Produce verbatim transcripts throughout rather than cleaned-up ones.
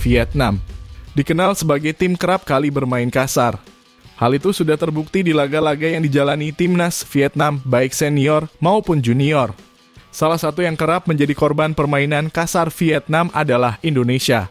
Vietnam. Dikenal sebagai tim kerap kali bermain kasar. Hal itu sudah terbukti di laga-laga yang dijalani timnas Vietnam baik senior maupun junior. Salah satu yang kerap menjadi korban permainan kasar Vietnam adalah Indonesia.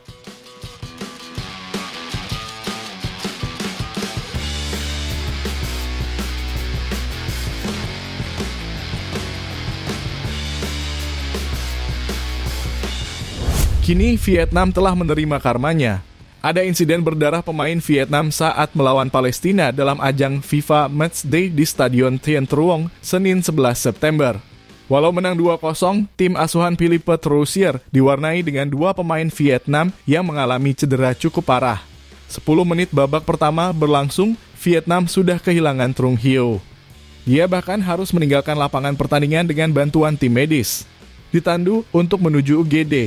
Kini Vietnam telah menerima karmanya. Ada insiden berdarah pemain Vietnam saat melawan Palestina dalam ajang FIFA Matchday di Stadion Tien Truong, Senin sebelas September. Walau menang dua kosong, tim asuhan Philippe Troussier diwarnai dengan dua pemain Vietnam yang mengalami cedera cukup parah. sepuluh menit babak pertama berlangsung, Vietnam sudah kehilangan Trung Hieu. Dia bahkan harus meninggalkan lapangan pertandingan dengan bantuan tim medis. Ditandu untuk menuju U G D.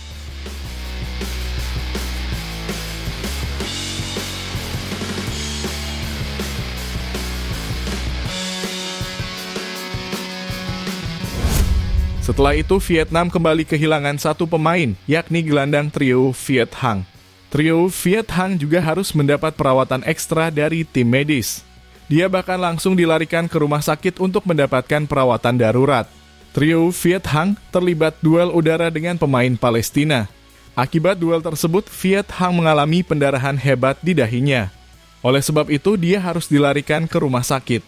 Setelah itu, Vietnam kembali kehilangan satu pemain, yakni gelandang trio Viet Hang. Trio Viet Hang juga harus mendapat perawatan ekstra dari tim medis. Dia bahkan langsung dilarikan ke rumah sakit untuk mendapatkan perawatan darurat. Trio Viet Hang terlibat duel udara dengan pemain Palestina. Akibat duel tersebut, Viet Hang mengalami pendarahan hebat di dahinya. Oleh sebab itu, dia harus dilarikan ke rumah sakit.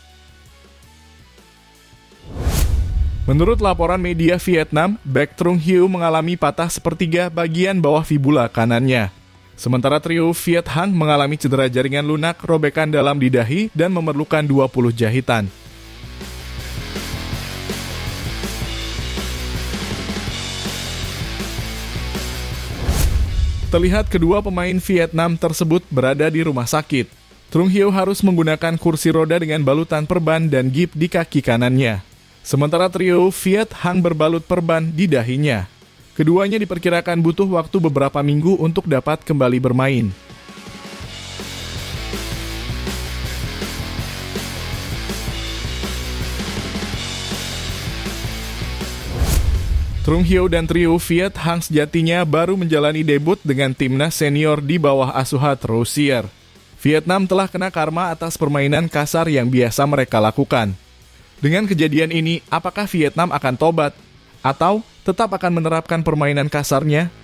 Menurut laporan media Vietnam, bek Trung Hieu mengalami patah sepertiga bagian bawah fibula kanannya. Sementara trio Viet Hang mengalami cedera jaringan lunak, robekan dalam di dahi, dan memerlukan dua puluh jahitan. Terlihat kedua pemain Vietnam tersebut berada di rumah sakit. Trung Hieu harus menggunakan kursi roda dengan balutan perban dan gip di kaki kanannya. Sementara trio Viet Hang berbalut perban di dahinya. Keduanya diperkirakan butuh waktu beberapa minggu untuk dapat kembali bermain. Trung Hieu dan trio Viet Hang sejatinya baru menjalani debut dengan timnas senior di bawah asuhan Troussier. Vietnam telah kena karma atas permainan kasar yang biasa mereka lakukan. Dengan kejadian ini, apakah Vietnam akan tobat? Atau tetap akan menerapkan permainan kasarnya?